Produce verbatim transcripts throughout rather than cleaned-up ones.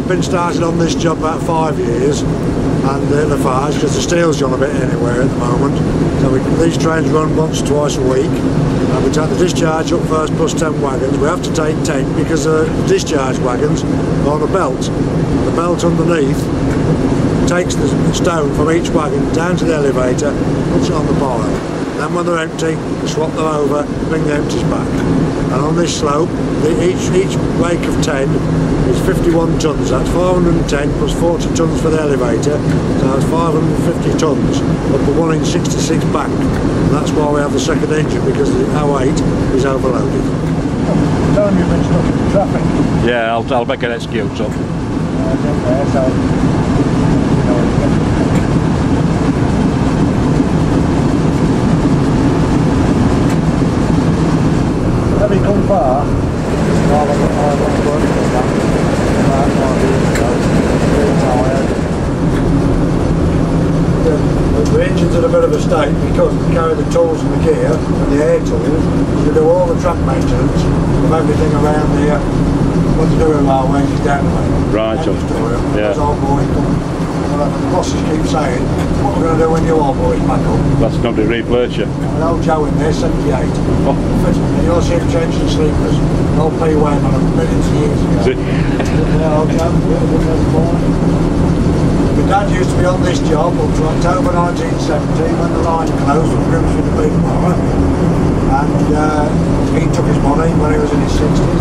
I've been started on this job about five years, and uh, the fires, because the steel's gone a bit anywhere at the moment. So we, these trains run once or twice a week, and we take the discharge up first plus ten wagons. We have to take ten because the uh, discharge wagons are on a belt. The belt underneath takes the stone from each wagon down to the elevator, puts it on the pile. Then when they're empty, we swap them over, bring the empties back. And on this slope, the, each each wake of ten is fifty-one tonnes. That's five hundred and ten plus forty tonnes for the elevator, so that's five hundred and fifty tonnes. But the one in sixty-six bank. And that's why we have the second engine, because the oh eight is overloaded. Oh, telling you've been stuck in traffic. Yeah, I'll, I'll make an excuse up. Uh, there, so, you know, have you come far? No, I'm not working on that. Right, five years ago. Really tired. The, the engine's in a bit of a state because we carry the tools and the gear and the air tools. We do all the track maintenance of everything around here. What to do with our ways is down the way. Right, End of story. yeah. Those old boys come. Well, the bosses keep saying, what are we going to do when you old boys back up? That's going to replace you. An old Joe in there, seventy-eight. Oh. You'll see him changing sleepers. An old P Wayne on them millions of years ago. Is it? Yeah, old Joe. My dad used to be on this job up to October nineteen seventy when the line closed from Grimsby to Peterborough. And uh, he took his money when he was in his sixties.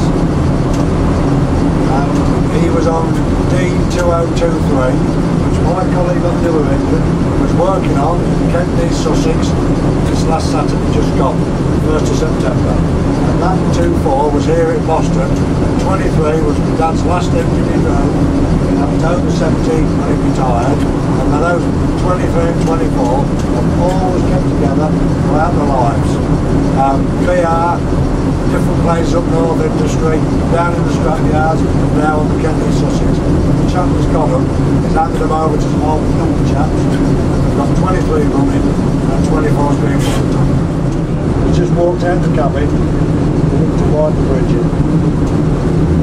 And he was on D two oh two three, which my colleague on the other end was working on in Kent Sussex this last Saturday just gone, first of September. And that two four was here in Boston, and twenty-three was my dad's last engine in row in October seventeen when he retired. And then those twenty-three and twenty-four have always kept together throughout their lives. Um, B R, different places up north industry, down in the scrapyards, and now on the Kent Sussex. The chap that's got them is handed them over to some old young chaps. They've got twenty-three running and twenty-four's being worked on. We just walked out the cabin to widen the bridge in.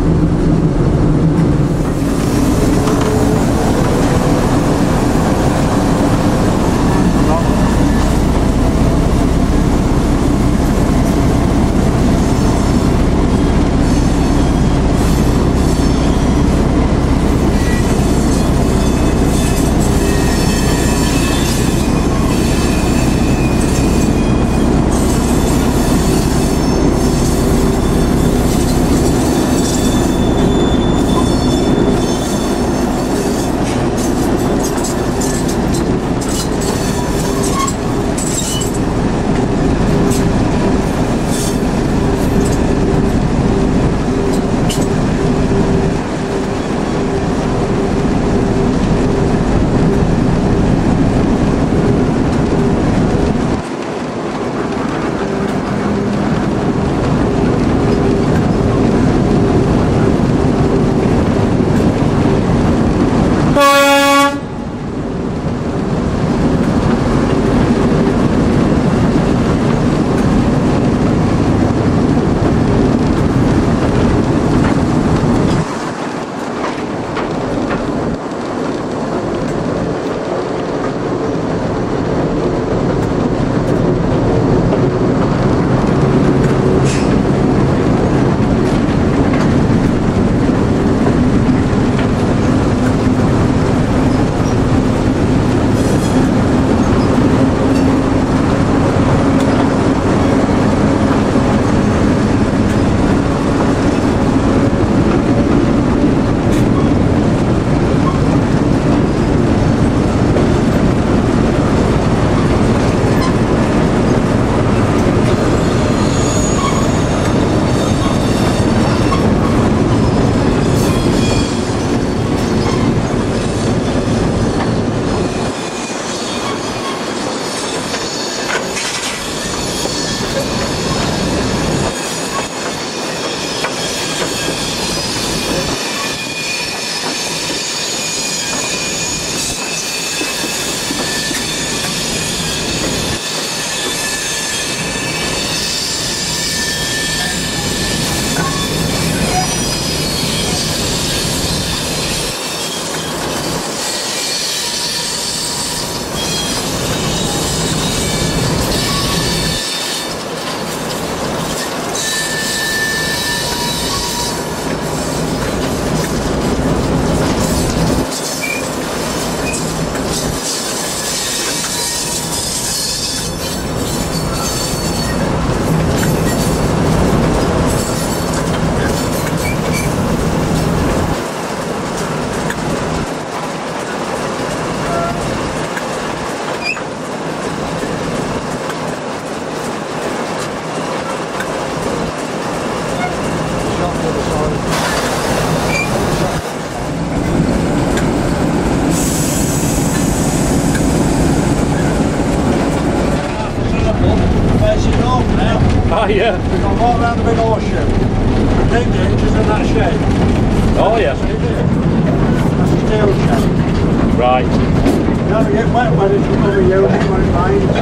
Oh, yeah. We've got to walk around the big horseshoe. Dig it, just in that shape. Oh, yeah. That's a steel shape. Right. You never get wet when it's overused when it rains.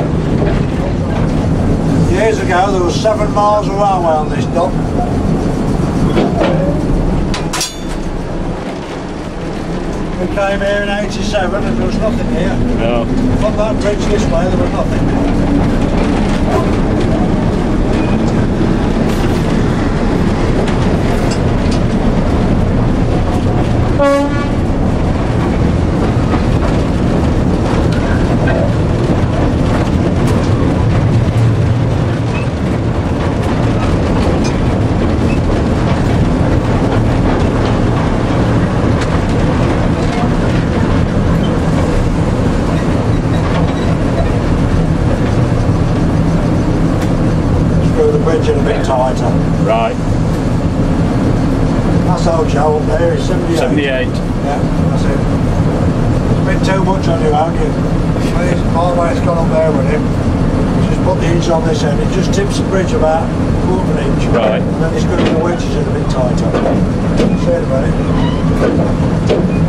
Years ago there was seven miles of railway on this dock. We came here in eighty-seven and there was nothing here. No. From that bridge this way there was nothing. A bit tighter. Right. That's old Joe up there, he's seventy-eight. seventy-eight. Yeah, that's it. It's a bit too much on you, haven't you? My weight's gone up there with him. Just put the hinge on this end, it just tips the bridge about a quarter of an inch. Right. And then he's going to the wedges in a bit tighter. See it, mate?